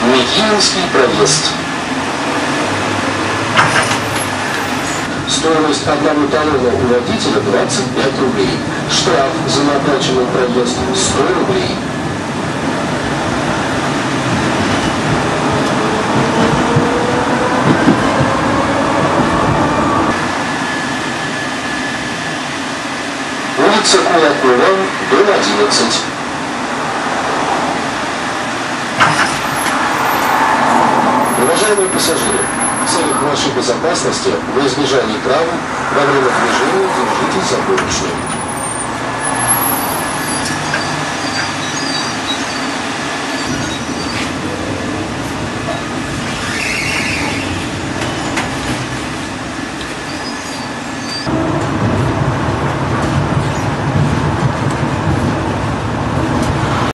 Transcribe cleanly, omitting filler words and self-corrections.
Микинский проезд. Стоимость одного талона у водителя 25 рублей. Штраф за неоплаченный проезд 100 рублей. Улица Кулакова, дом 11. Уважаемые пассажиры, в целях вашей безопасности, во избежание травм, во время движения держитесь за поручни.